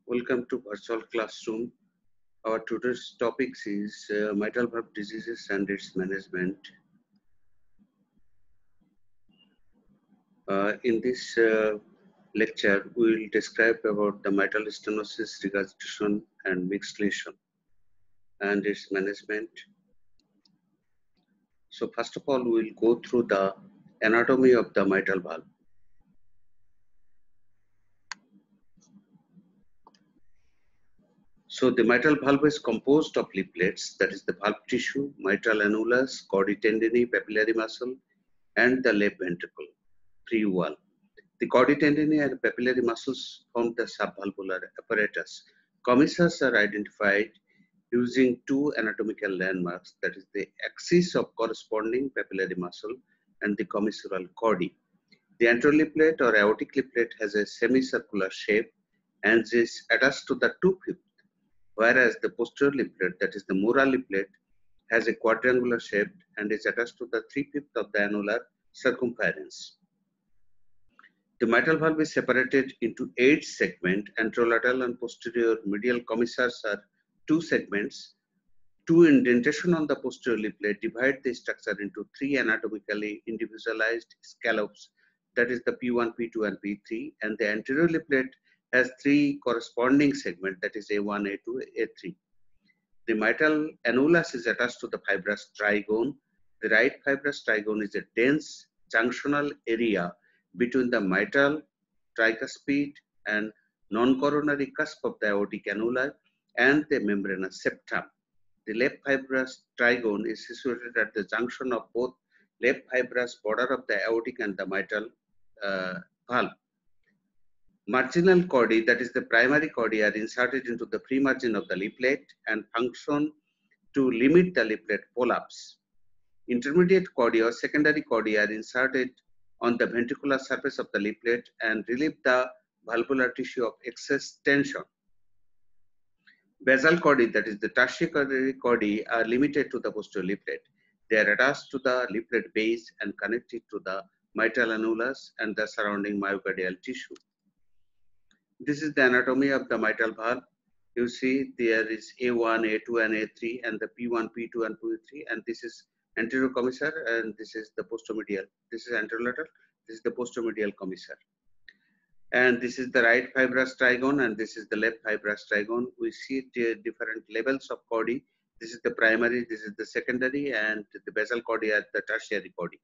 Welcome to virtual classroom. Our today's topics is mitral valve diseases and its management. In this lecture, we will describe about the mitral stenosis, regurgitation, and mixed lesion and its management. So first of all, we will go through the anatomy of the mitral valve. So the mitral valve is composed of leaflets, that is the valve tissue, mitral annulus, chordae tendineae, papillary muscle, and the left ventricle, free wall. The chordae tendineae and papillary muscles form the subvalvular apparatus. Commissures are identified using two anatomical landmarks, that is the axis of corresponding papillary muscle and the commissural chordae. The anteroleaflet or aortic leaflet has a semicircular shape and is attached to the 2/5, whereas the posterior leaflet, that is the mural leaflet, has a quadrangular shape and is attached to the 3/5 of the annular circumference. The mitral valve is separated into 8 segments. Anterolateral and posterior medial commissures are 2 segments. 2 indentation on the posterior leaflet divide the structure into 3 anatomically individualized scallops, that is the P1, P2, and P3. And the anterior leaflet has 3 corresponding segments, that is A1, A2, A3. The mitral annulus is attached to the fibrous trigone. The right fibrous trigone is a dense junctional area between the mitral tricuspid and non-coronary cusp of the aortic annuli and the membranous septum. The left fibrous trigone is situated at the junction of both left fibrous border of the aortic and the mitral valve. Marginal chordae, that is the primary chordae, are inserted into the free margin of the leaflet and function to limit the leaflet prolapse. Intermediate chordae or secondary chordae are inserted on the ventricular surface of the leaflet and relieve the valvular tissue of excess tension. Basal chordae, that is the tertiary chordae, are limited to the posterior leaflet. They are attached to the leaflet base and connected to the mitral annulus and the surrounding myocardial tissue. This is the anatomy of the mitral valve. You see there is A1, A2, and A3, and the P1, P2, and P3, and this is anterior commissure, and this is the posteromedial. This is anterolateral, this is the posteromedial commissure. And this is the right fibrous trigone, and this is the left fibrous trigone. We see different levels of chordae. This is the primary, this is the secondary, and the basal chordae are the tertiary chordae.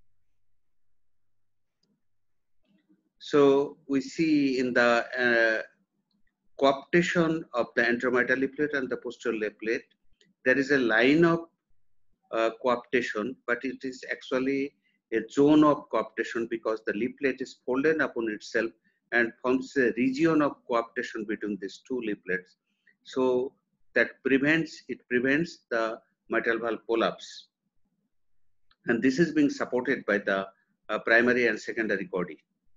So we see in the coaptation of the anteromitral leaflet and the posterior leaflet, there is a line of coaptation, but it is actually a zone of coaptation because the leaflet is folded upon itself and forms a region of coaptation between these two leaflets. So that prevents the mitral valve prolapse. And this is being supported by the primary and secondary chordae.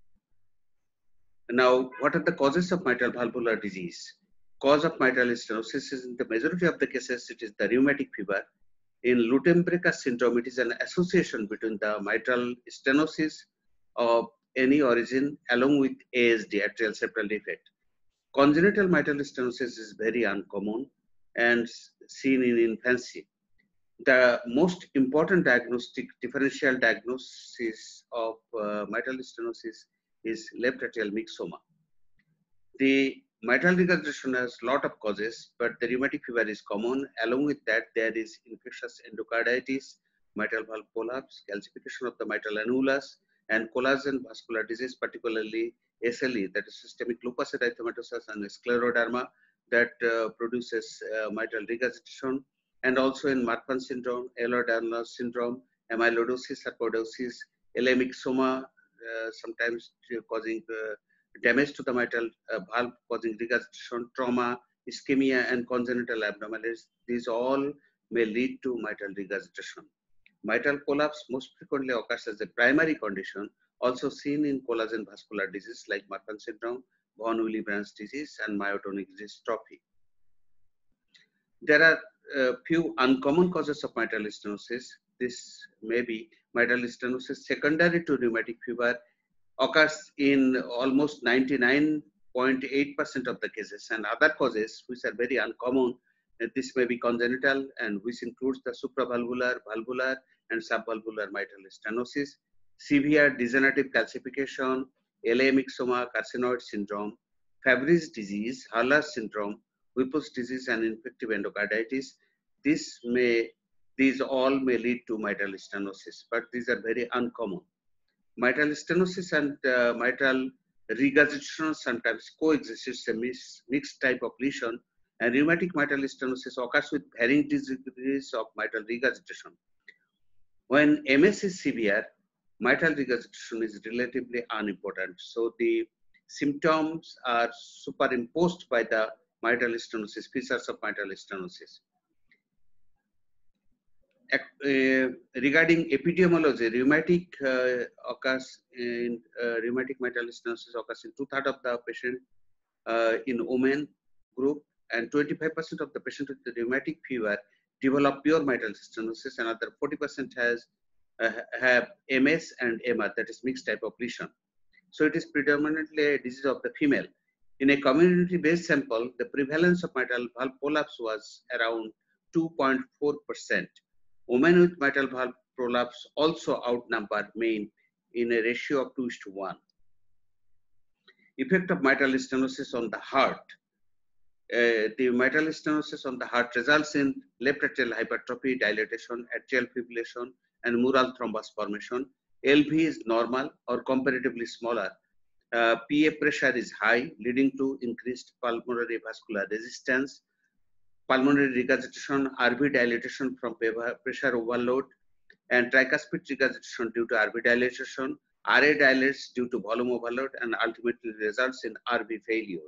Now, what are the causes of mitral valvular disease? Cause of mitral stenosis is in the majority of the cases, it is the rheumatic fever. In Lutembrechers syndrome, it is an association between the mitral stenosis of any origin along with ASD, atrial septal defect. Congenital mitral stenosis is very uncommon and seen in infancy. The most important differential diagnosis of mitral stenosis is left atrial myxoma. The mitral regurgitation has a lot of causes, but the rheumatic fever is common. Along with that, there is infectious endocarditis, mitral valve prolapse, calcification of the mitral annulus, and collagen vascular disease, particularly SLE, that is systemic lupus erythematosus, and scleroderma, that produces mitral regurgitation. And also in Marfan syndrome, Ehlers-Danlos syndrome, amyloidosis, sarcoidosis, LA myxoma, sometimes causing damage to the mitral valve, causing regurgitation, trauma, ischemia, and congenital abnormalities. These all may lead to mitral regurgitation. Mitral collapse most frequently occurs as a primary condition, also seen in collagen vascular disease like Marfan syndrome, von Willebrand disease, and myotonic dystrophy. There are few uncommon causes of mitral stenosis. This may be mitral stenosis secondary to rheumatic fever, occurs in almost 99% 0.8% of the cases, and other causes which are very uncommon. This may be congenital, and which includes the supravalvular, valvular, and subvalvular mitral stenosis, severe degenerative calcification, LA myxoma, carcinoid syndrome, Fabry's disease, Hurler syndrome, Whipple's disease, and infective endocarditis. These all may lead to mitral stenosis, but these are very uncommon. Mitral stenosis and mitral regurgitation sometimes coexist. It's a mixed type of lesion, and rheumatic mitral stenosis occurs with varying degrees of mitral regurgitation. When MS is severe, mitral regurgitation is relatively unimportant. So the symptoms are superimposed by the mitral stenosis, features of mitral stenosis. Regarding epidemiology, rheumatic mitral stenosis occurs in 2/3 of the patient in women group, and 25% of the patient with the rheumatic fever develop pure mitral stenosis. Another 40% have MS and MR, that is mixed type of lesion. So it is predominantly a disease of the female. In a community-based sample, the prevalence of mitral valve prolapse was around 2.4%. Women with mitral valve prolapse also outnumber men in a ratio of 2:1. Effect of mitral stenosis on the heart. The mitral stenosis on the heart results in left atrial hypertrophy, dilatation, atrial fibrillation, and mural thrombus formation. LV is normal or comparatively smaller. PA pressure is high, leading to increased pulmonary vascular resistance, pulmonary regurgitation, RV dilatation from pressure overload, and tricuspid regurgitation due to RV dilatation. RA dilates due to volume overload and ultimately results in RV failure.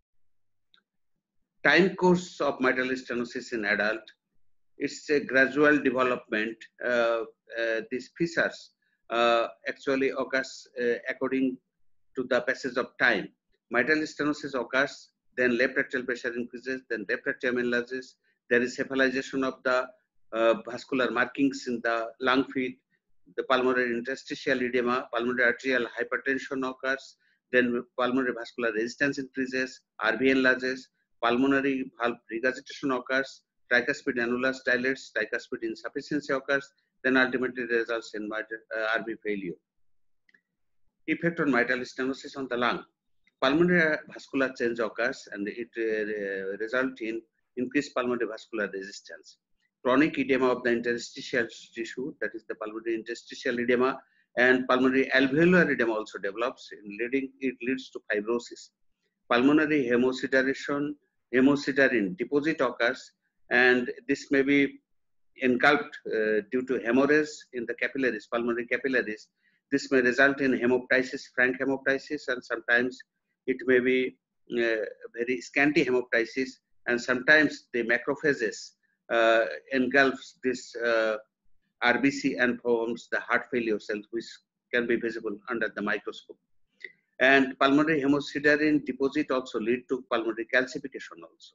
Time course of mitral stenosis in adult. It's a gradual development. These features actually occurs according to the passage of time. Mitral stenosis occurs, then left atrial pressure increases, then left atrium enlarges. There is cephalization of the vascular markings in the lung field, the pulmonary interstitial edema, pulmonary arterial hypertension occurs, then pulmonary vascular resistance increases, RV enlarges, pulmonary valve regurgitation occurs, tricuspid annulus dilates, tricuspid insufficiency occurs, then ultimately results in RV failure. Effect on mitral stenosis on the lung. Pulmonary vascular change occurs, and it results in increased pulmonary vascular resistance. Chronic edema of the interstitial tissue, that is the pulmonary interstitial edema, and pulmonary alveolar edema also develops, it leads to fibrosis. Pulmonary hemosiderin deposit occurs, and this may be engulfed due to hemorrhage in the capillaries, pulmonary capillaries. This may result in hemoptysis, frank hemoptysis, and sometimes it may be very scanty hemoptysis, and sometimes the macrophages engulfs this RBC and forms the heart failure cells, which can be visible under the microscope. And pulmonary hemosiderin deposit also lead to pulmonary calcification also.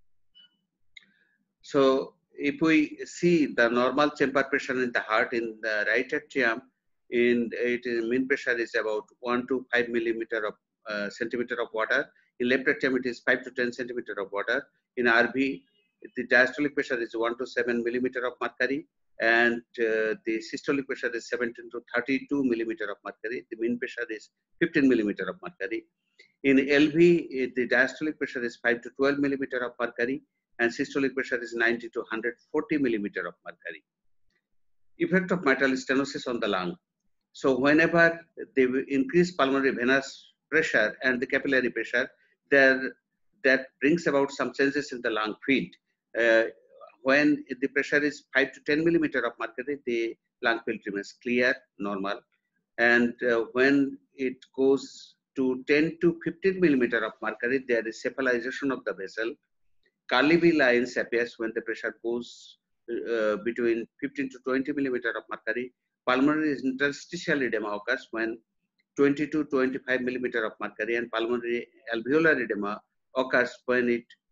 So if we see the normal chamber pressure in the heart in the right atrium, mean pressure is about 1 to 5 centimeter of water. In left atrium, it is 5 to 10 centimeter of water. In RV, the diastolic pressure is 1 to 7 millimeter of mercury, and the systolic pressure is 17 to 32 millimeter of mercury. The mean pressure is 15 millimeter of mercury. In LV, the diastolic pressure is 5 to 12 millimeter of mercury, and systolic pressure is 90 to 140 millimeter of mercury. Effect of mitral stenosis on the lung. So whenever they increase pulmonary venous pressure and the capillary pressure, that brings about some changes in the lung field. When the pressure is 5 to 10 millimeter of mercury, the lung field remains clear, normal. And when it goes to 10 to 15 millimeter of mercury, there is cephalization of the vessel. Curly V lines appears when the pressure goes between 15 to 20 millimeter of mercury. Pulmonary interstitial edema occurs when 20 to 25 millimeter of mercury, and pulmonary alveolar edema occurs when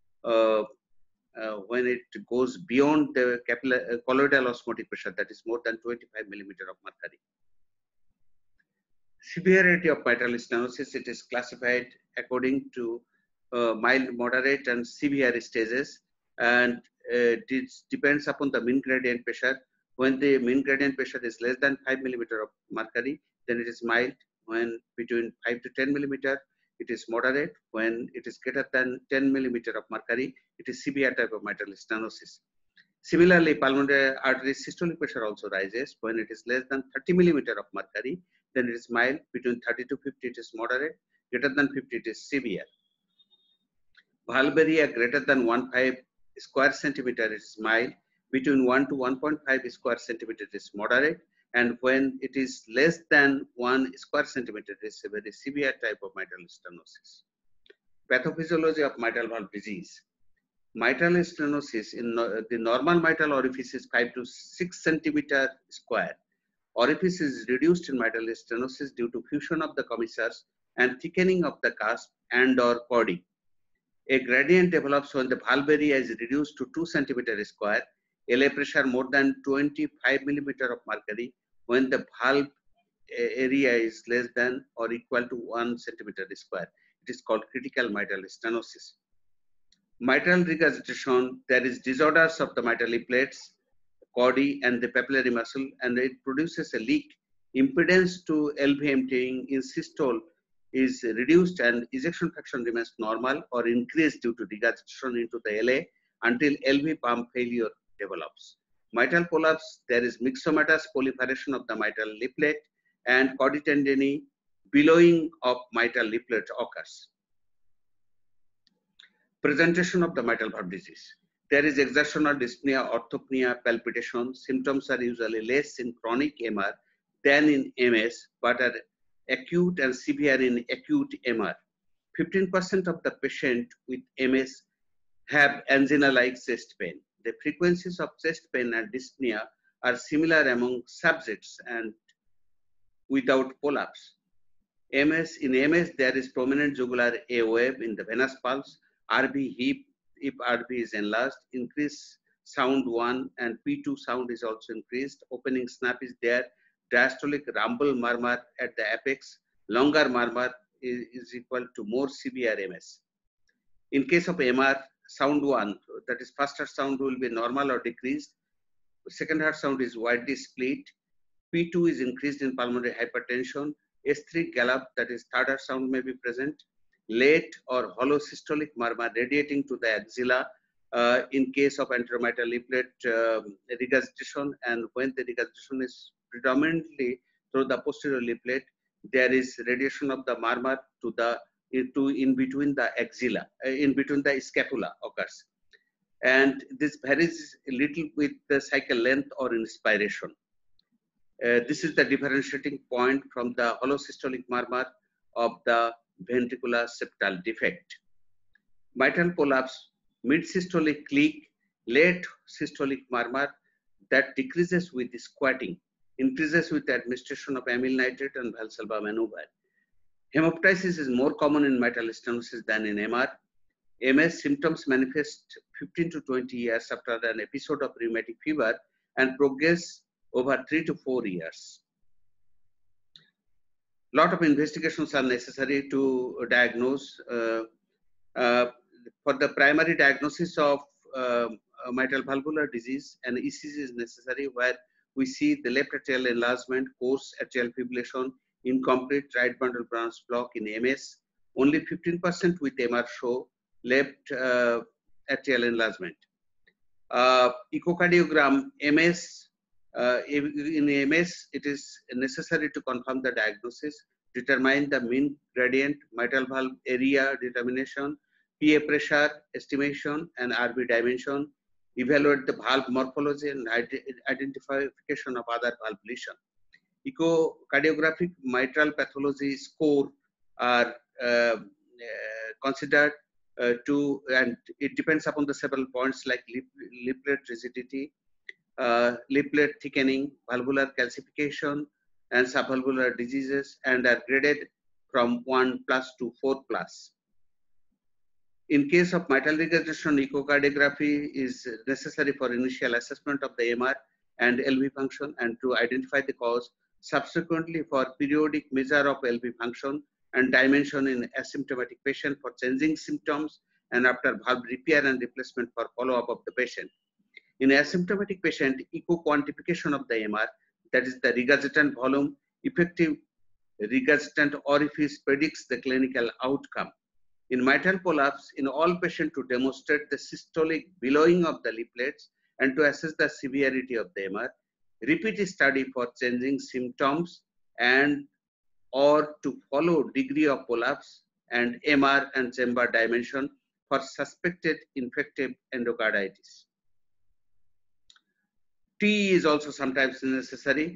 it goes beyond the colloidal osmotic pressure, that is more than 25 millimeter of mercury. Severity of mitral stenosis, it is classified according to mild, moderate, and severe stages, and it depends upon the mean gradient pressure. When the mean gradient pressure is less than 5 millimeter of mercury, then it is mild. When between 5 to 10 millimeter, it is moderate. When it is greater than 10 millimeter of mercury, it is severe type of mitral stenosis. Similarly, pulmonary artery systolic pressure also rises. When it is less than 30 millimeter of mercury, then it is mild. Between 30 to 50, it is moderate. Greater than 50, it is severe. Valve area greater than 1.5 square centimeter is mild. Between 1 to 1.5 square centimeter is moderate. And when it is less than 1 square centimeter, it is a very severe type of mitral stenosis. Pathophysiology of mitral valve disease. Mitral stenosis in the normal mitral orifice is 5 to 6 centimeter square. Orifice is reduced in mitral stenosis due to fusion of the commissures and thickening of the cusp and or chording. A gradient develops when the valve area is reduced to 2 centimeter square, LA pressure more than 25 millimeter of mercury, when the valve area is less than or equal to 1 centimeter square. It is called critical mitral stenosis. Mitral regurgitation, there is disorders of the mitral leaflets, chordae, and the papillary muscle, and it produces a leak. Impedance to LV emptying in systole is reduced and ejection fraction remains normal or increased due to regurgitation into the LA until LV pump failure develops. Mitral prolapse, there is myxomatous proliferation of the mitral leaflet and chorditendiny, billowing of mitral leaflet occurs. Presentation of the mitral valve disease. There is exertional dyspnea, orthopnea, palpitation. Symptoms are usually less in chronic MR than in MS, but are acute and severe in acute MR. 15% of the patient with MS have angina-like chest pain. The frequencies of chest pain and dyspnea are similar among subjects and without prolapse. In MS, there is prominent jugular A wave in the venous pulse, RV hip, if RV is enlarged, increased sound 1 and P2 sound is also increased. Opening snap is there. Diastolic rumble murmur at the apex. Longer murmur is equal to more severe MS. In case of MR, sound 1, that is first heart sound will be normal or decreased. Second heart sound is widely split. P2 is increased in pulmonary hypertension. S3 gallop, that is third heart sound, may be present. Late or hollow systolic murmur radiating to the axilla in case of anteromitral leaflet regurgitation, and when the regurgitation is predominantly through the posterior leaflet, there is radiation of the murmur to the in between the axilla, in between the scapula occurs, and this varies a little with the cycle length or inspiration. This is the differentiating point from the hollow systolic murmur of the ventricular septal defect. Mitral prolapse, mid-systolic click, late systolic murmur that decreases with squatting, increases with the administration of amyl nitrate and Valsalva maneuver. Hemoptysis is more common in mitral stenosis than in MR. MS symptoms manifest 15 to 20 years after an episode of rheumatic fever and progress over 3 to 4 years. Lot of investigations are necessary to diagnose. For the primary diagnosis of mitral valvular disease, an ECG is necessary where we see the left atrial enlargement, coarse atrial fibrillation, incomplete right bundle branch block in MS. Only 15% with MR show left atrial enlargement. Echocardiogram, MS, in MS, it is necessary to confirm the diagnosis, determine the mean gradient, mitral valve area determination, PA pressure estimation, and RV dimension, evaluate the valve morphology and identification of other valve lesion. Echocardiographic mitral pathology score are considered and it depends upon the several points like leaflet rigidity, leaflet thickening, valvular calcification, and subvalvular diseases, and are graded from 1+ to 4+. In case of mitral regurgitation, echocardiography is necessary for initial assessment of the MR and LV function and to identify the cause. Subsequently, for periodic measure of LV function and dimension in asymptomatic patient for changing symptoms, and after valve repair and replacement for follow-up of the patient. In asymptomatic patient, echo quantification of the MR, that is the regurgitant volume, effective regurgitant orifice predicts the clinical outcome. In mitral prolapse, in all patients to demonstrate the systolic billowing of the leaflets and to assess the severity of the MR, repeat study for changing symptoms and or to follow degree of prolapse and MR and chamber dimension for suspected infective endocarditis. T is also sometimes necessary.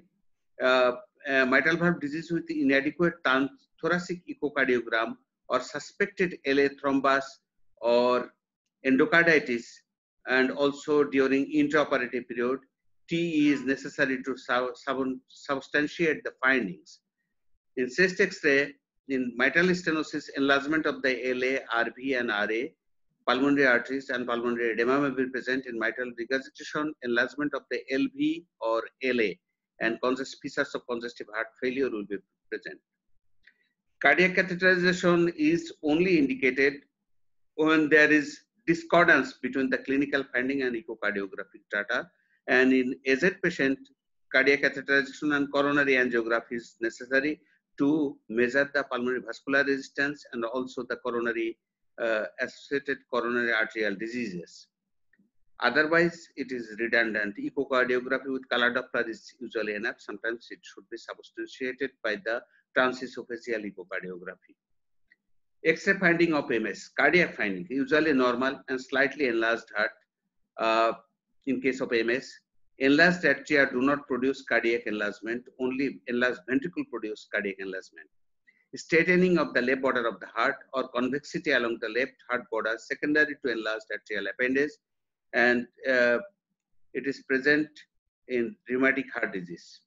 Mitral valve disease with inadequate thoracic echocardiogram or suspected LA thrombus or endocarditis, and also during intraoperative period, T is necessary to substantiate the findings. In chest X-ray, in mitral stenosis, enlargement of the LA, RV, and RA, pulmonary arteries and pulmonary edema may be present. In mitral regurgitation, enlargement of the LV or LA, and features of congestive heart failure will be present. Cardiac catheterization is only indicated when there is discordance between the clinical finding and echocardiographic data. And in AZ patient, cardiac catheterization and coronary angiography is necessary to measure the pulmonary vascular resistance and also the coronary associated coronary arterial diseases. Otherwise, it is redundant. Echocardiography with color Doppler is usually enough. Sometimes it should be substantiated by the transesophageal echocardiography. X-ray finding of MS, cardiac finding, usually normal and slightly enlarged heart. In case of MS, enlarged atria do not produce cardiac enlargement, only enlarged ventricle produce cardiac enlargement. Straightening of the left border of the heart or convexity along the left heart border secondary to enlarged atrial appendage, and it is present in rheumatic heart disease.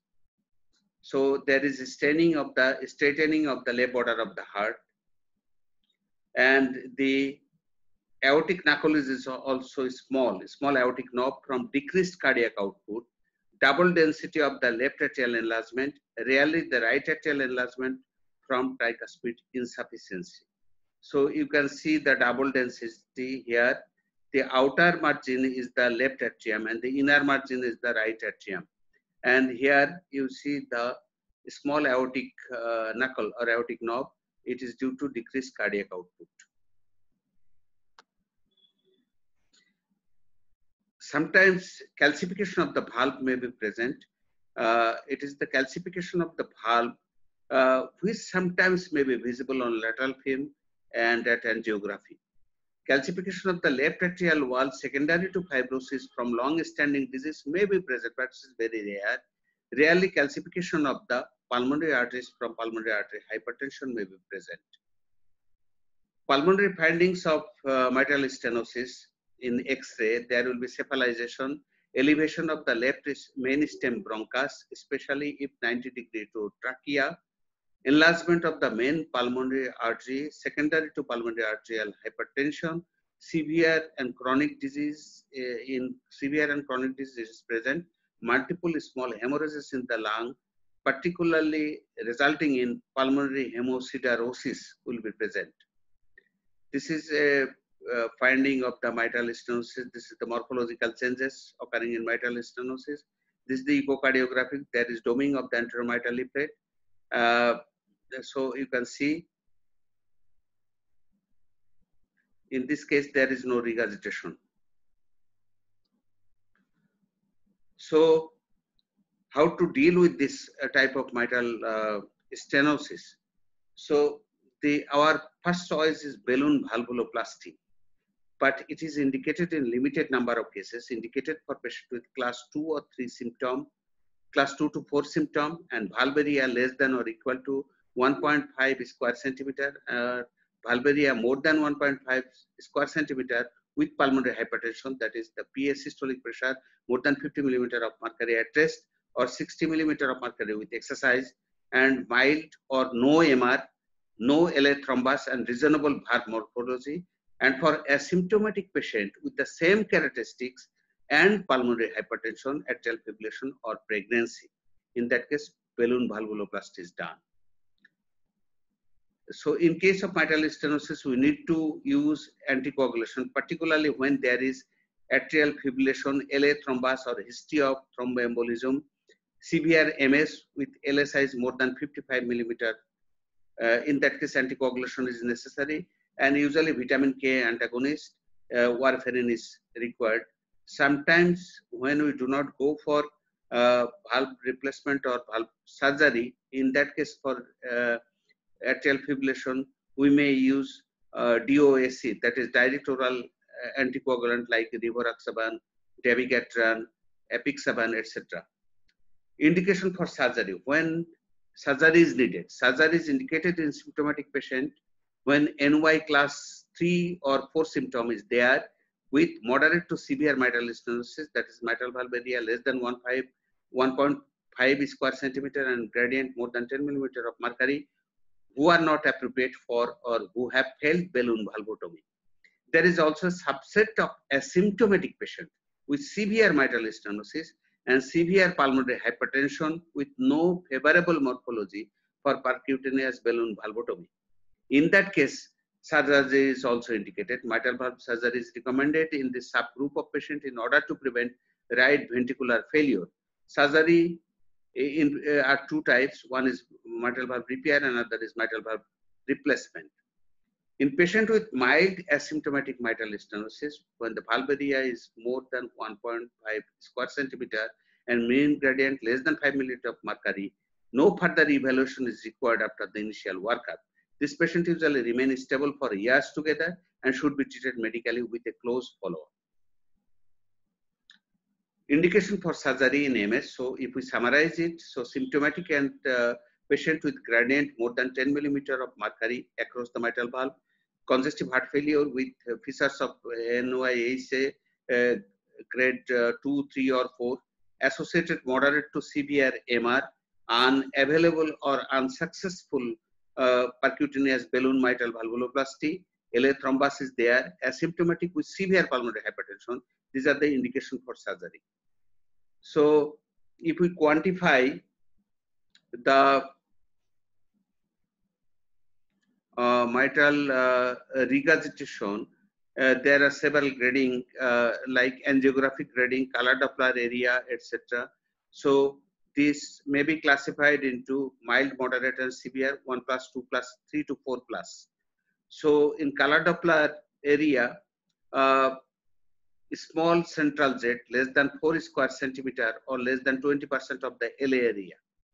So there is a straightening of the left border of the heart, and the aortic knuckles is also small aortic knob from decreased cardiac output, double density of the left atrial enlargement, rarely the right atrial enlargement from tricuspid insufficiency. So you can see the double density here. The outer margin is the left atrium and the inner margin is the right atrium. And here you see the small aortic knuckle or aortic knob. It is due to decreased cardiac output. Sometimes calcification of the valve may be present. It is the calcification of the valve which sometimes may be visible on lateral film and at angiography. Calcification of the left atrial wall secondary to fibrosis from long-standing disease may be present, but it is very rare. Rarely calcification of the pulmonary arteries from pulmonary artery hypertension may be present. Pulmonary findings of mitral stenosis in X-ray, there will be cephalization, elevation of the left main stem bronchus, especially if 90 degree to trachea, enlargement of the main pulmonary artery secondary to pulmonary arterial hypertension, severe and chronic disease. In severe and chronic disease is present, multiple small hemorrhages in the lung, particularly resulting in pulmonary hemosiderosis will be present. This is a finding of the mitral stenosis. This is the morphological changes occurring in mitral stenosis. This is the echocardiographic. There is doming of the anteromitral leaflet. So you can see in this case there is no regurgitation. So how to deal with this type of mitral stenosis? So our first choice is balloon valvuloplasty, but it is indicated in limited number of cases, indicated for patients with class 2 or 3 symptom, class 2 to 4 symptom, and valve area less than or equal to 1.5 square centimeter, valve area more than 1.5 square centimeter with pulmonary hypertension, that is the PA systolic pressure more than 50 millimeter of mercury at rest or 60 millimeter of mercury with exercise, and mild or no MR, no LA thrombus, and reasonable valve morphology. And for asymptomatic patient with the same characteristics and pulmonary hypertension, atrial fibrillation, or pregnancy, in that case balloon valvuloplasty is done. So in case of mitral stenosis, we need to use anticoagulation, particularly when there is atrial fibrillation, LA thrombus, or history of thromboembolism, severe MS with LA size more than 55 millimeter. In that case, anticoagulation is necessary, and usually vitamin K antagonist, warfarin is required. Sometimes when we do not go for valve replacement or valve surgery, in that case for atrial fibrillation, we may use DOAC, that is direct oral anticoagulant like rivaroxaban, dabigatran, apixaban, etc. Indication for surgery: when surgery is needed. Surgery is indicated in symptomatic patient when NY class 3 or 4 symptom is there with moderate to severe mitral stenosis, that is mitral valve area less than 1.5 square centimeter and gradient more than 10 millimeter of mercury, who are not appropriate for or who have failed balloon valvotomy. There is also a subset of asymptomatic patient with severe mitral stenosis and severe pulmonary hypertension with no favorable morphology for percutaneous balloon valvotomy. In that case, surgery is also indicated. Mitral valve surgery is recommended in this subgroup of patients in order to prevent right ventricular failure. Surgery are two types. One is mitral valve repair, and another is mitral valve replacement. In patient with mild asymptomatic mitral stenosis, when the valve area is more than 1.5 square centimeter and mean gradient less than 5 milliliter of mercury, no further evaluation is required after the initial workup. This patient usually remains stable for years together and should be treated medically with a close follow-up. Indication for surgery in MS. So if we summarize it, so symptomatic and patient with gradient more than 10 millimeter of mercury across the mitral valve, congestive heart failure with features of NYHA grade 2, 3 or 4, associated moderate to severe MR, unavailable or unsuccessful percutaneous balloon mitral valvuloplasty, LA thrombus is there, asymptomatic with severe pulmonary hypertension. These are the indication for surgery. So if we quantify the mitral regurgitation, there are several grading like angiographic grading, color Doppler area, etc. So this may be classified into mild, moderate, and severe, 1+, 2+, 3 to 4+. So in color Doppler area, small central jet less than 4 square centimeter or less than 20% of the LA area.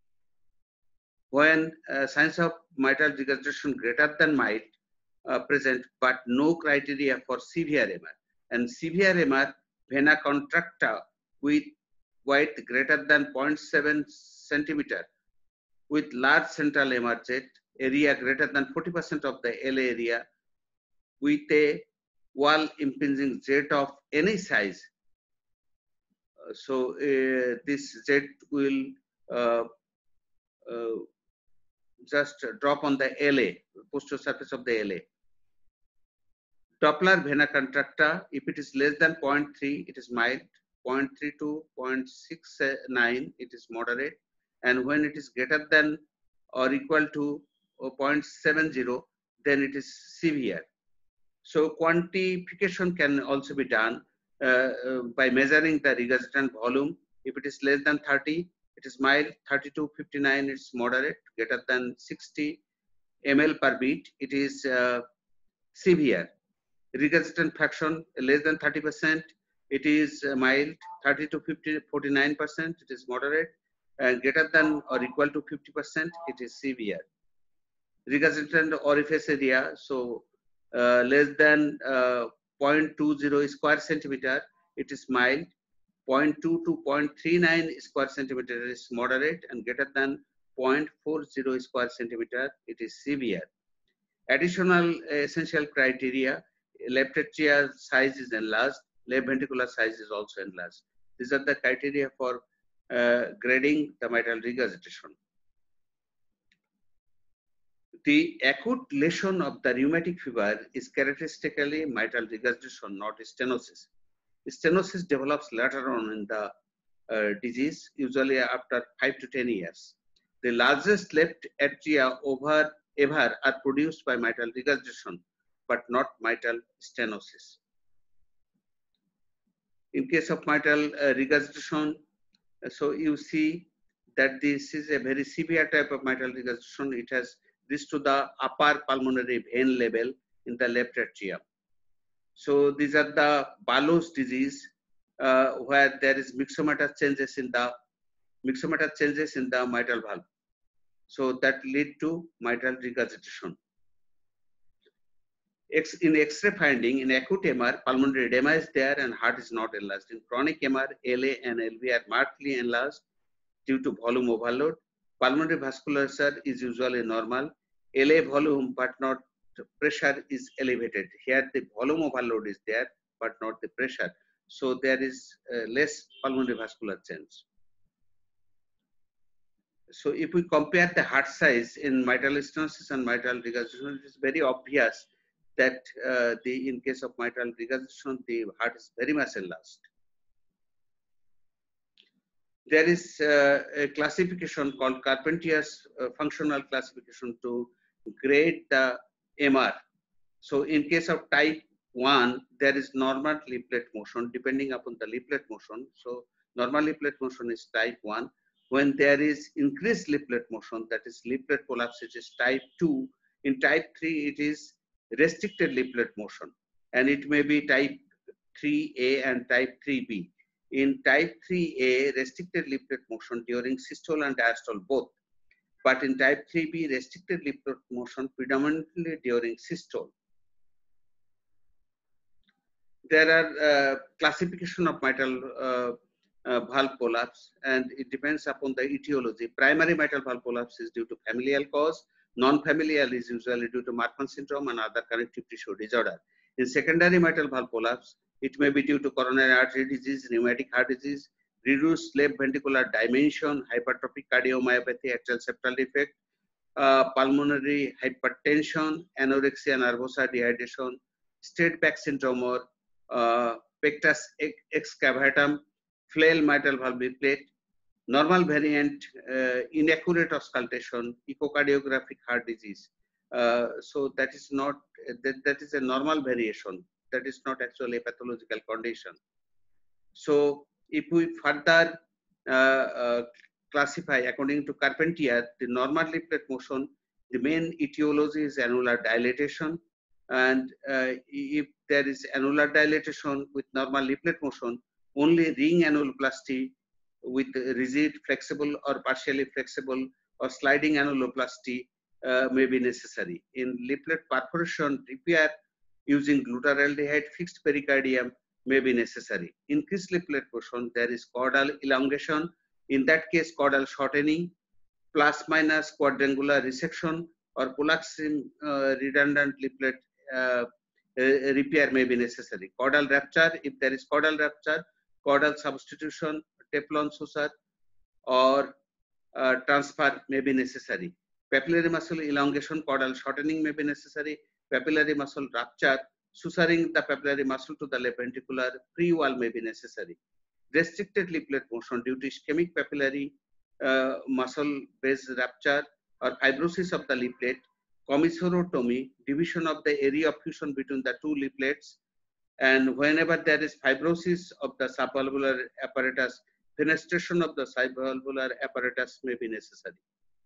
When signs of mitral regurgitation greater than mild present, but no criteria for severe MR. And severe MR, vena contracta with width greater than 0.7 centimeter with large central MR jet, area greater than 40% of the LA area with a wall impinging jet of any size. So this jet will just drop on the LA, posterior surface of the LA. Doppler vena contracta, if it is less than 0.3, it is mild, 0.3 to 0.69, it is moderate, and when it is greater than or equal to 0.70, then it is severe. So quantification can also be done by measuring the regurgitant volume. If it is less than 30, it is mild, 30 to 59, it's moderate, greater than 60 ml per beat, it is severe. Regurgitant fraction less than 30%, it is mild, 30 to 49%, it is moderate, and greater than or equal to 50%, it is severe. Regurgitant orifice area, so less than 0.20 square centimeter, it is mild, 0.2 to 0.39 square centimeter is moderate, and greater than 0.40 square centimeter, it is severe. Additional essential criteria: left atrial size is enlarged, left ventricular size is also enlarged. These are the criteria for grading the mitral regurgitation. The acute lesion of the rheumatic fever is characteristically mitral regurgitation, not stenosis. Stenosis develops later on in the disease, usually after 5 to 10 years. The largest left atria ever are produced by mitral regurgitation, but not mitral stenosis. In case of mitral regurgitation, so you see that this is a very severe type of mitral regurgitation. It has reached to the upper pulmonary vein level in the left atrium. So these are the Ballo's disease, where there is myxomatous changes in the mitral valve. So that lead to mitral regurgitation. In X-ray finding, in acute MR, pulmonary edema is there and heart is not enlarged. In chronic MR, LA and LV are markedly enlarged due to volume overload. Pulmonary vasculature is usually normal. LA volume but not pressure is elevated. Here the volume overload is there but not the pressure. So there is less pulmonary vascular change. So if we compare the heart size in mitral stenosis and mitral regurgitation, it is very obvious that in case of mitral regurgitation, the heart is very much enlarged. There is a classification called Carpenter's functional classification to grade the MR. So in case of type 1, there is normal leaflet motion depending upon the leaflet motion. So normal leaflet motion is type 1. When there is increased leaflet motion, that is leaflet collapse, it is type 2. In type 3, it is restricted leaflet motion, and it may be type 3A and type 3B. In type 3A, restricted leaflet motion during systole and diastole both. But in type 3B, restricted leaflet motion predominantly during systole. There are classification of mitral valve collapse, and it depends upon the etiology. Primary mitral valve collapse is due to familial cause. Non-familial is usually due to Marfan syndrome and other connective tissue disorder. In secondary mitral valve collapse, it may be due to coronary artery disease, rheumatic heart disease, reduced left ventricular dimension, hypertrophic cardiomyopathy, atrial septal defect, pulmonary hypertension, anorexia nervosa, dehydration, straight back syndrome or pectus excavatum, flail mitral valve leaflet, normal variant, inaccurate auscultation, echocardiographic heart disease. So that is not, that is a normal variation. That is not actually a pathological condition. So if we further classify according to Carpentier, the normal leaflet motion, the main etiology is annular dilatation. And if there is annular dilatation with normal leaflet motion, only ring annuloplasty with rigid, flexible or partially flexible or sliding annuloplasty may be necessary. In leaflet perforation repair using glutaraldehyde fixed pericardium may be necessary. Increased leaflet motion, there is caudal elongation. In that case, caudal shortening, plus minus quadrangular resection or Polaxin redundant leaflet repair may be necessary. Caudal rupture, if there is caudal rupture, caudal substitution, Teflon suture or transfer may be necessary. Papillary muscle elongation, caudal shortening may be necessary. Papillary muscle rupture, suturing the papillary muscle to the left ventricular pre-wall may be necessary. Restricted leaflet motion due to ischemic papillary muscle base rupture or fibrosis of the leaflet, commissuriectomy, division of the area of fusion between the two leaflets, and whenever there is fibrosis of the subvalvular apparatus, fenestration of the subvalvular apparatus may be necessary.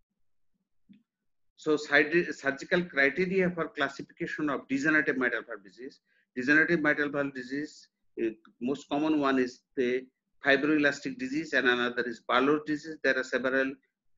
So surgical criteria for classification of degenerative mitral valve disease. Degenerative mitral valve disease, most common one is the fibroelastic disease and another is Ballo's disease. There are several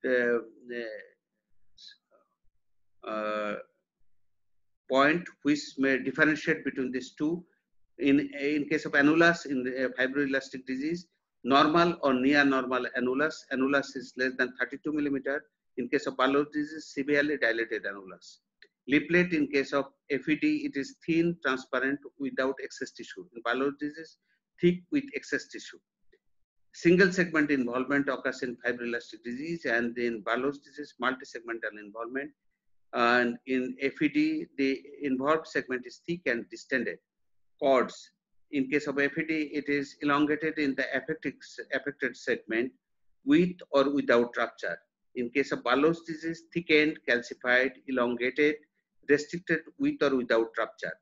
point which may differentiate between these two. In case of annulus, in the fibroelastic disease, normal or near normal annulus. Annulus is less than 32 millimeter. In case of Ballo's disease, severely dilated annulus. Leaflet in case of FED, it is thin, transparent, without excess tissue. In Ballo's disease, thick with excess tissue. Single segment involvement occurs in fibroelastic disease, and in Ballo's disease, multi-segmental involvement. And in FED, the involved segment is thick and distended. Cords. In case of FED, it is elongated in the affected segment with or without rupture. In case of Barlow's disease, thickened, calcified, elongated, restricted with or without rupture.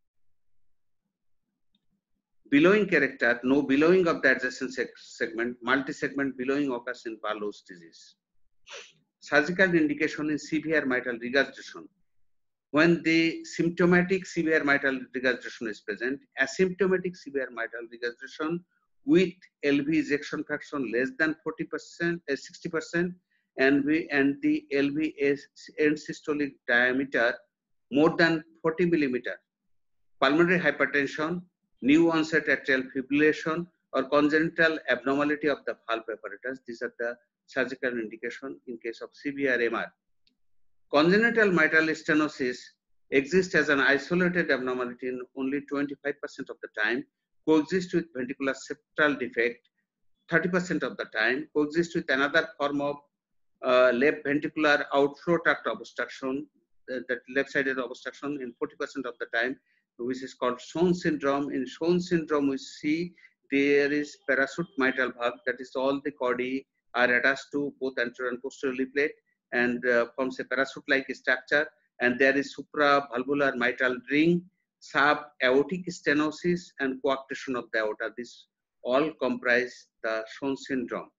Billowing character, no billowing of the adjacent segment, multi-segment billowing occurs in Barlow's disease. Surgical indication is severe mitral regurgitation. When the symptomatic severe mitral regurgitation is present, asymptomatic severe mitral regurgitation with LV ejection fraction less than 40%, 60%, and the LV end systolic diameter more than 40 millimeter, pulmonary hypertension, new onset atrial fibrillation, or congenital abnormality of the valve apparatus. These are the surgical indication in case of severe MR. Congenital mitral stenosis exists as an isolated abnormality in only 25% of the time, coexists with ventricular septal defect 30% of the time, coexists with another form of left ventricular outflow tract obstruction, that left-sided obstruction in 40% of the time, which is called Schoen syndrome. In Schoen syndrome, we see there is parachute mitral valve, that is all the chordae are attached to both anterior and posterior leaflet and forms a parachute-like structure, and there is supravalvular mitral ring, sub-aortic stenosis, and coarctation of the aorta. This all comprise the Schoen syndrome.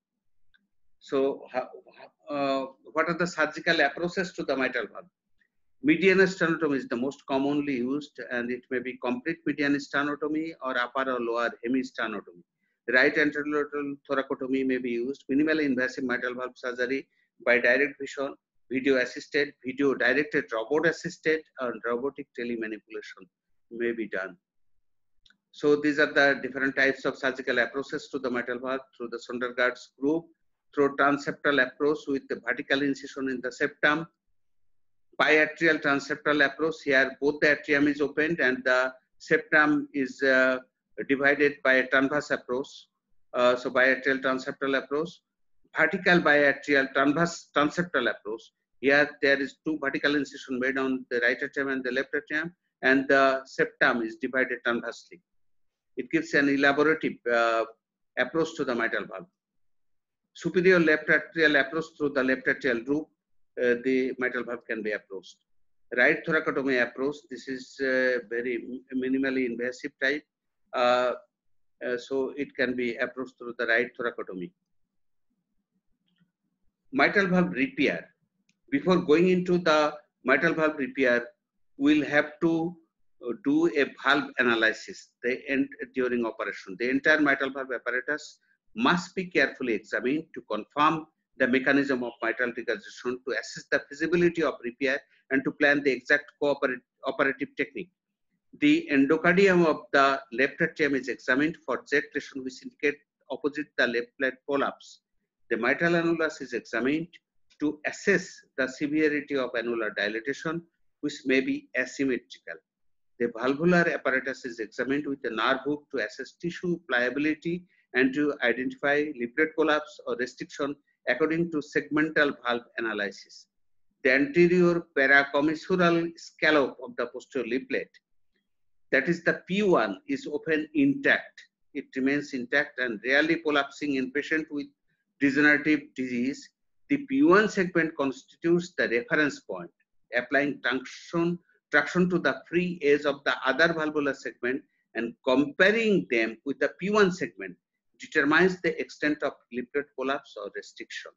So, what are the surgical approaches to the mitral valve? Median sternotomy is the most commonly used, and it may be complete median sternotomy or upper or lower hemisternotomy. Right anterolateral thoracotomy may be used. Minimally invasive mitral valve surgery by direct vision, video assisted, video directed, robot assisted, and robotic telemanipulation may be done. So these are the different types of surgical approaches to the mitral valve through the Sondergaard's group, through transseptal approach with the vertical incision in the septum, biatrial transseptal approach. Here both the atrium is opened and the septum is divided by a transverse approach. So biatrial transseptal approach, vertical biatrial transverse transseptal approach. Here there is two vertical incision made on the right atrium and the left atrium, and the septum is divided transversely. It gives an elaborative approach to the mitral valve. Superior left atrial approach through the left atrial roof, the mitral valve can be approached. Right thoracotomy approach, this is very minimally invasive type. So it can be approached through the right thoracotomy. Mitral valve repair. Before going into the mitral valve repair, we'll have to do a valve analysis during operation. The entire mitral valve apparatus must be carefully examined to confirm the mechanism of mitral regurgitation, to assess the feasibility of repair, and to plan the exact operative technique. The endocardium of the left atrium is examined for jet lesion, which indicate opposite the left plate prolapse. The mitral annulus is examined to assess the severity of annular dilatation, which may be asymmetrical. The valvular apparatus is examined with a nerve hook to assess tissue pliability and to identify leaflet collapse or restriction according to segmental valve analysis. The anterior paracommissural scallop of the posterior leaflet, that is the P1, is often intact. It remains intact and rarely collapsing in patient with degenerative disease. The P1 segment constitutes the reference point. Applying traction to the free edge of the other valvular segment and comparing them with the P1 segment determines the extent of leaflet collapse or restriction.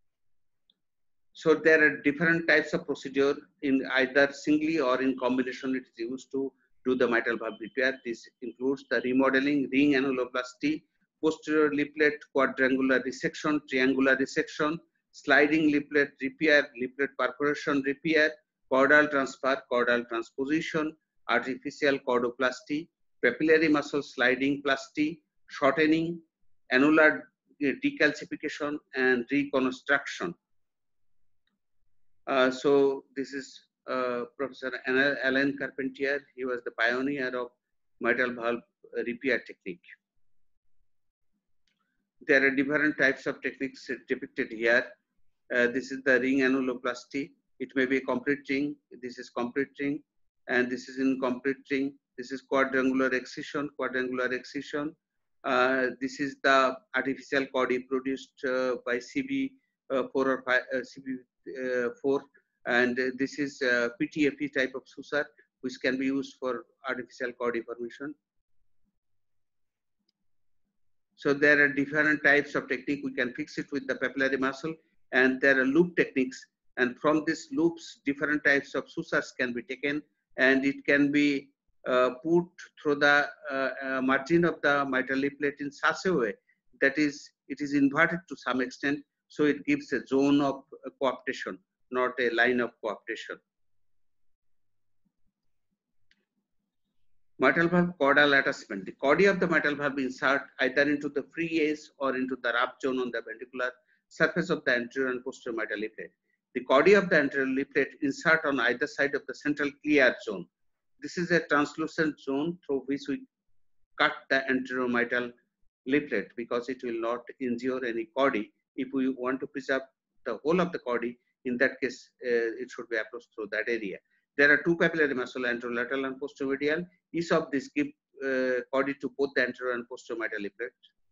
So there are different types of procedure, in either singly or in combination. It is used to do the mitral valve repair. This includes the remodeling, ring annuloplasty, posterior leaflet quadrangular resection, triangular resection, sliding leaflet repair, leaflet perforation repair, chordal transfer, chordal transposition, artificial chordoplasty, papillary muscle sliding plasty, shortening, annular decalcification, and reconstruction. So this is Professor Alain Carpentier. He was the pioneer of mitral valve repair technique. There are different types of techniques depicted here. This is the ring annuloplasty. It may be a complete ring. This is complete ring, and this is incomplete ring. This is quadrangular excision. This is the artificial chordae produced by CV 4 or 5, CP4, and this is PTFE type of SUSAR, which can be used for artificial cord deformation. So there are different types of technique. We can fix it with the papillary muscle, and there are loop techniques. And from these loops, different types of sutures can be taken, and it can be put through the margin of the mitral leaflet in such a way that it is inverted to some extent, so it gives a zone of coaptation, not a line of coaptation. Mitral valve caudal attachment. The cordia of the mitral valve insert either into the free edge or into the rough zone on the ventricular surface of the anterior and posterior mitral leaflet. The cordia of the anterior leaflet insert on either side of the central clear zone. This is a translucent zone through which we cut the anterior mitral leaflet because it will not injure any cordi. If we want to preserve the whole of the cordi, in that case, it should be approached through that area. There are two papillary muscles, anterolateral and posteromedial. Each of these give cordi to both the anterior and posterior mitral leaflet.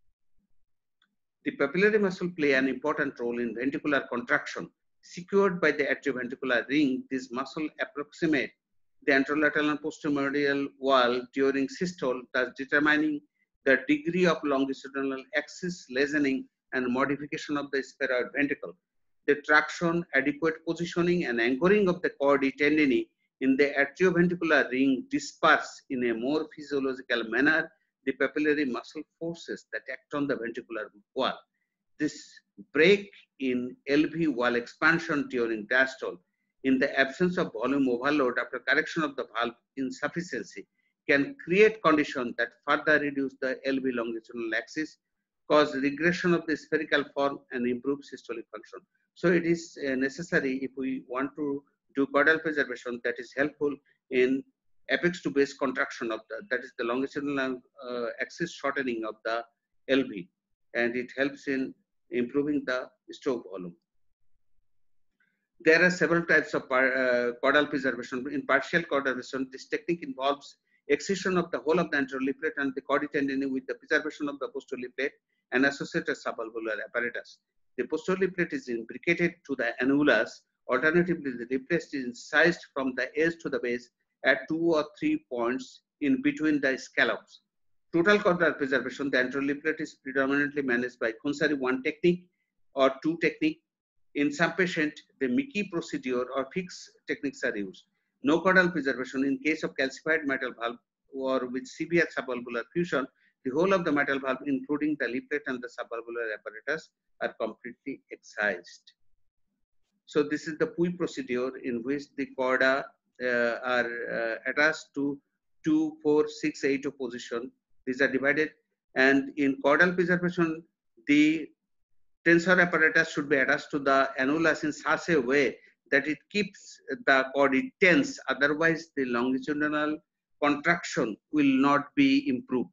The papillary muscle play an important role in ventricular contraction. Secured by the atrioventricular ring, this muscle approximate the anterolateral and posteromedial wall during systole, thus determining the degree of longitudinal axis lessening and modification of the spheroid ventricle. The traction, adequate positioning, and anchoring of the cordi tendini in the atrioventricular ring disperse in a more physiological manner the papillary muscle forces that act on the ventricular wall. This break in LV wall expansion during diastole, in the absence of volume overload after correction of the valve insufficiency, can create conditions that further reduce the LV longitudinal axis, cause regression of the spherical form, and improve systolic function. So it is necessary, if we want to do caudal preservation, that is helpful in apex to base contraction of that is the longitudinal axis shortening of the LV, and it helps in improving the stroke volume. There are several types of caudal preservation. In partial caudal preservation, this technique involves excision of the whole of the anterior leaflet and the cordi tendini with the preservation of the posterior leaflet and associated subvalvular apparatus. The posterior leaflet is imbricated to the annulus. Alternatively, the leaflet is incised from the edge to the base at 2 or 3 points in between the scallops. Total caudal preservation, the anterior leaflet is predominantly managed by Consari 1 technique or 2 technique. In some patients, the Mickey procedure or fixed techniques are used. No caudal preservation in case of calcified mitral valve or with severe subvalvular fusion. The whole of the mitral valve, including the leaflet and the subvalvular apparatus, are completely excised. So this is the Puy procedure in which the chorda are attached to 2, 4, 6, 8 position. These are divided, and in caudal preservation, the tensor apparatus should be attached to the annulus in such a way that it keeps the cordi tense. Otherwise, the longitudinal contraction will not be improved.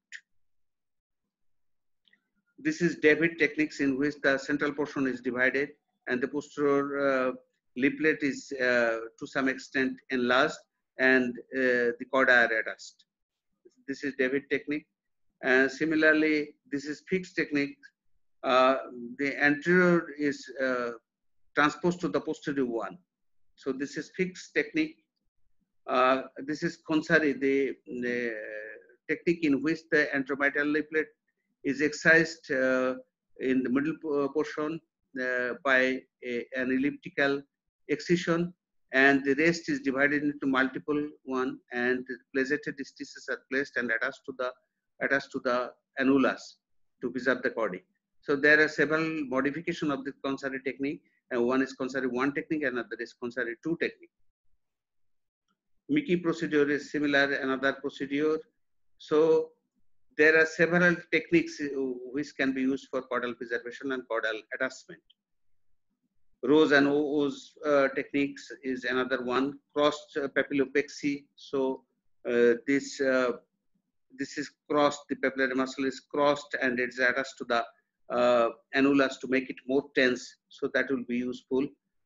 This is David techniques in which the central portion is divided and the posterior leaflet is to some extent enlarged and the chorda are attached. This is David technique. And similarly, this is fixed technique. The anterior is transposed to the posterior one. So this is fixed technique. This is Consari, the technique in which the anteromitral leaflet is excised in the middle portion by an elliptical excision, and the rest is divided into multiple one, and placental stitches are placed and attached to the annulus to preserve the cordi. So there are several modifications of the Consari technique, and one is Consari 1 technique, another is Consari 2 technique. Mickey procedure is similar, another procedure. So there are several techniques which can be used for caudal preservation and caudal attachment. Rose and O's techniques is another one. Crossed papillopexy. So this is crossed. The papillary muscle is crossed and it's attached to the annulus to make it more tense. So that will be useful.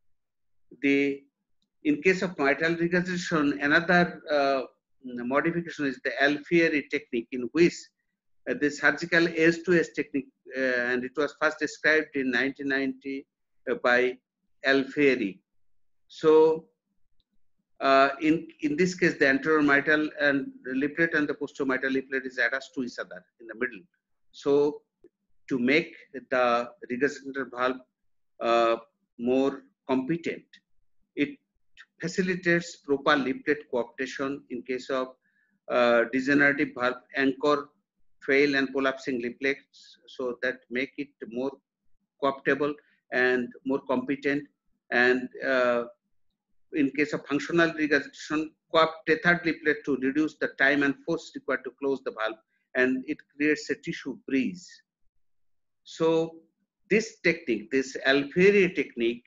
In case of mitral regurgitation, another modification is the Alfieri technique, in which the surgical edge-to-edge technique, and it was first described in 1990 by Alfieri. So in this case, the anterior mitral and the leaflet and the posterior mitral leaflet is attached to each other in the middle. So to make the regurgitator valve more competent, it facilitates proper leaflet cooptation in case of degenerative valve anchor fail and collapsing leaflets, so that make it more cooptable and more competent. And in case of functional regurgitation, coapt tethered leaflet to reduce the time and force required to close the valve, and it creates a tissue breeze. So this technique, this Alfieri technique,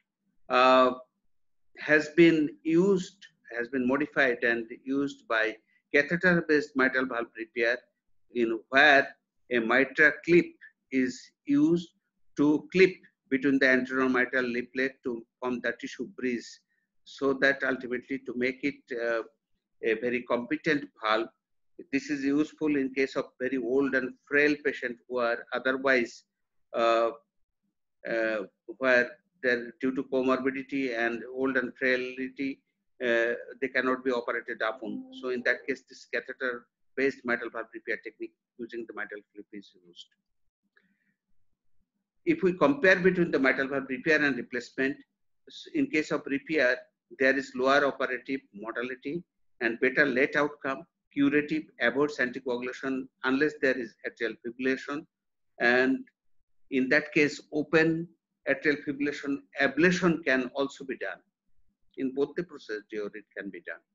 has been modified and used by catheter-based mitral valve repair, in where a mitral clip is used to clip between the anterior mitral leaflet to form the tissue breeze, so that ultimately to make it a very competent valve. This is useful in case of very old and frail patients who are otherwise uh, where due to comorbidity and old and frailty, they cannot be operated upon. So in that case, this catheter-based mitral valve repair technique using the mitral clip is used. If we compare between the mitral valve repair and replacement, in case of repair, there is lower operative mortality and better late outcome. Curative avoids anticoagulation unless there is atrial fibrillation, and in that case, open atrial fibrillation ablation can also be done. In both the procedure, it can be done.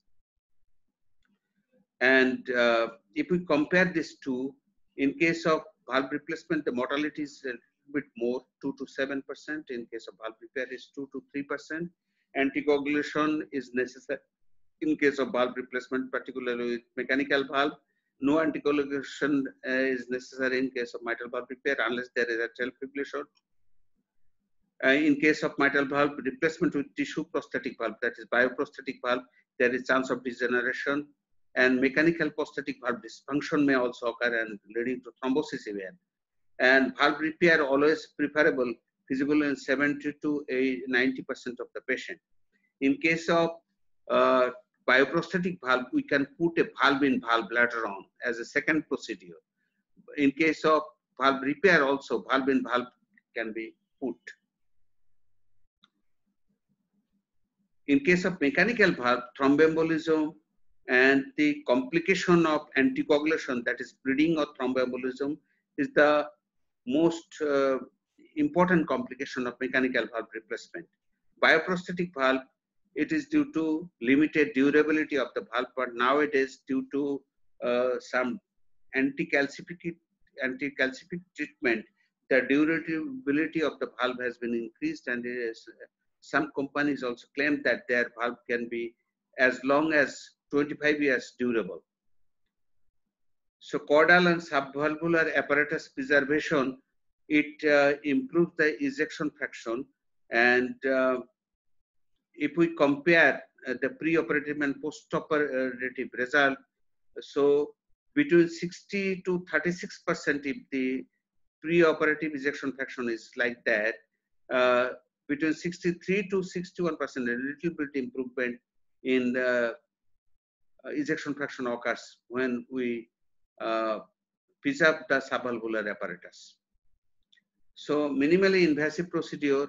And if we compare these two, in case of valve replacement, the mortality is a little bit more, 2 to 7%. In case of valve repair, is 2 to 3%. Anticoagulation is necessary in case of valve replacement, particularly with mechanical valve. No anticoagulation is necessary in case of mitral valve repair unless there is atrial fibrillation. In case of mitral valve replacement with tissue prosthetic valve, that is bioprosthetic valve, there is chance of degeneration, and mechanical prosthetic valve dysfunction may also occur and leading to thrombosis event. And valve repair always preferable, feasible in 70 to 90% of the patient. In case of bioprosthetic valve, we can put a valve in valve later on as a second procedure. In case of valve repair also, valve in valve can be put. In case of mechanical valve, thromboembolism and the complication of anticoagulation, that is bleeding or thromboembolism, is the most important complication of mechanical valve replacement. Bioprosthetic valve, it is due to limited durability of the valve, but nowadays due to some anti-calcific treatment, the durability of the valve has been increased, and some companies also claim that their valve can be as long as 25 years durable. So caudal and subvalvular apparatus preservation, it improves the ejection fraction. And if we compare the preoperative and postoperative result, so between 60 to 36% if the preoperative ejection fraction is like that, between 63 to 61%, a little bit improvement in the ejection fraction occurs when we preserve the subvalvular apparatus. So minimally invasive procedure,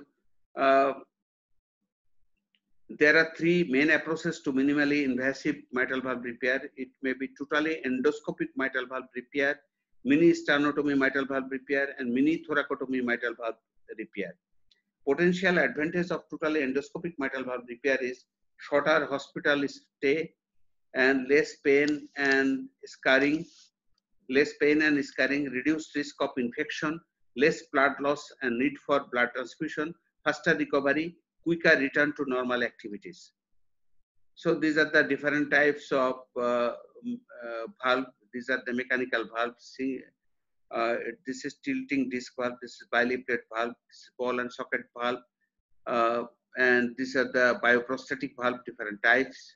there are three main approaches to minimally invasive mitral valve repair. It may be totally endoscopic mitral valve repair, mini sternotomy mitral valve repair, and mini thoracotomy mitral valve repair. Potential advantage of totally endoscopic mitral valve repair is shorter hospital stay and less pain and scarring, reduced risk of infection, less blood loss and need for blood transfusion, faster recovery, quicker return to normal activities. So these are the different types of valve. These are the mechanical valves. See, this is tilting disc valve, this is bileaflet valve, this is ball and socket valve, and these are the bioprosthetic valve, different types.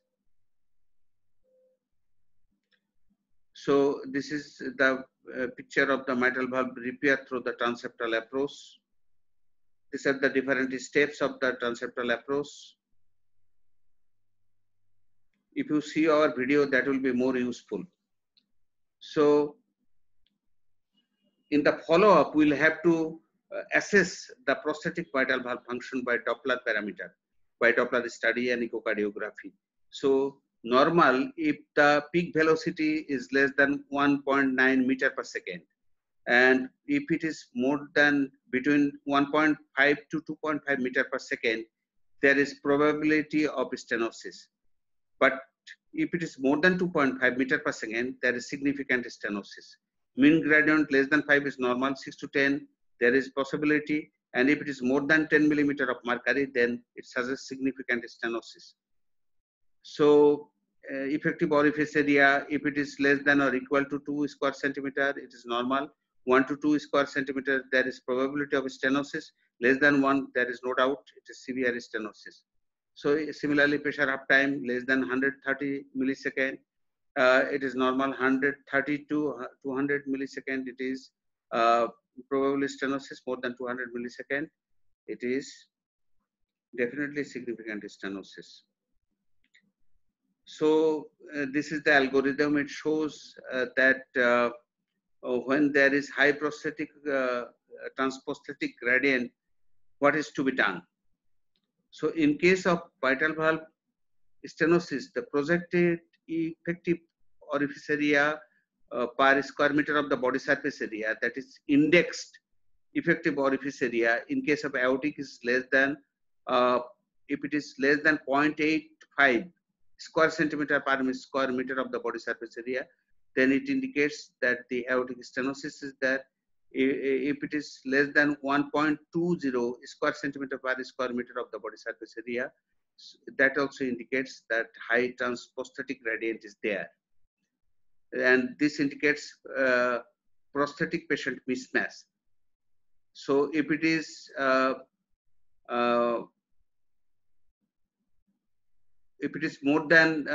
So this is the picture of the mitral valve repair through the transeptal approach. These are the different steps of the transeptal approach. If you see our video, that will be more useful. So in the follow-up, we'll have to assess the prosthetic mitral valve function by Doppler parameter, by Doppler study and echocardiography. So normal, if the peak velocity is less than 1.9 meter per second, and if it is more than between 1.5 to 2.5 meter per second, there is probability of stenosis. But if it is more than 2.5 meter per second, there is significant stenosis. Mean gradient less than 5 is normal, 6 to 10, there is possibility. And if it is more than 10 millimeter of mercury, then it suggests significant stenosis. So effective orifice area, if it is less than or equal to 2 square centimeter, it is normal. 1 to 2 square centimeter, there is probability of stenosis. Less than 1, there is no doubt, it is severe stenosis. So similarly, pressure half time less than 130 millisecond, it is normal. 130 to 200 millisecond, it is probably stenosis. More than 200 millisecond, it is definitely significant stenosis. So this is the algorithm. It shows that when there is high prosthetic transprosthetic gradient, what is to be done. So in case of mitral valve stenosis, the projected effective orifice area per square meter of the body surface area, that is indexed effective orifice area, in case of aortic is less than, if it is less than 0.85 square centimeter per square meter of the body surface area, then it indicates that the aortic stenosis is there. If it is less than 1.20 square centimeter per square meter of the body surface area, that also indicates that high transprosthetic gradient is there. And this indicates prosthetic patient mismatch. So if it is more than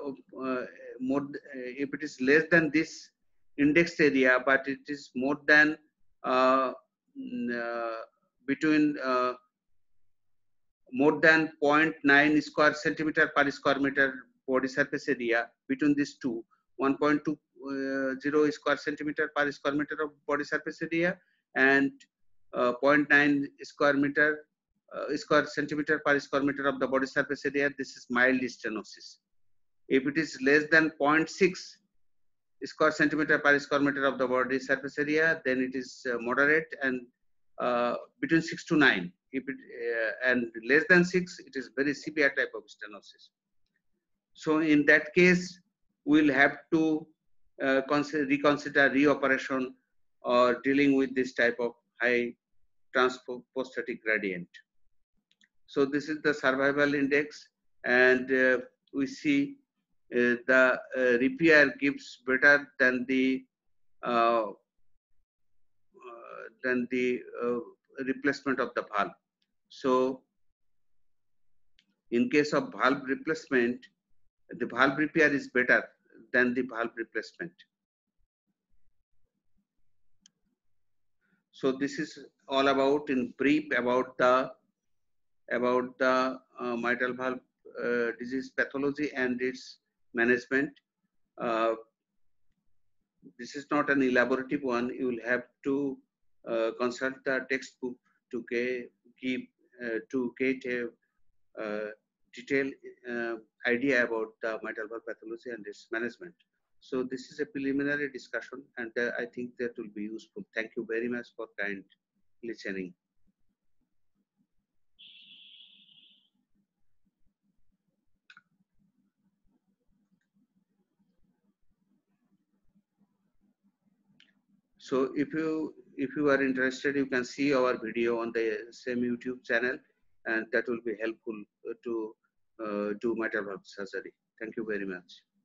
if it is less than this indexed area, but it is more than between more than 0.9 square centimeter per square meter body surface area, between these two, 1.20 square centimeter per square meter of body surface area and 0.9 square centimeter per square meter of the body surface area, this is mild stenosis. If it is less than 0.6 square centimeter per square meter of the body surface area, then it is moderate, and between 6 to 9. If it and less than 6, it is very severe type of stenosis. So in that case, we'll have to reconsider reoperation or dealing with this type of high transprosthetic gradient. So this is the survival index, and we see the repair gives better than the replacement of the valve. So in case of valve replacement, the valve repair is better than the valve replacement. So this is all about, in brief, about the mitral valve disease pathology and its management. This is not an elaborative one. You will have to consult the textbook to get a detailed idea about the mitral valve pathology and its management. So this is a preliminary discussion, and I think that will be useful. Thank you very much for kind listening. So if you are interested, you can see our video on the same YouTube channel, and that will be helpful to do mitral valve surgery. Thank you very much.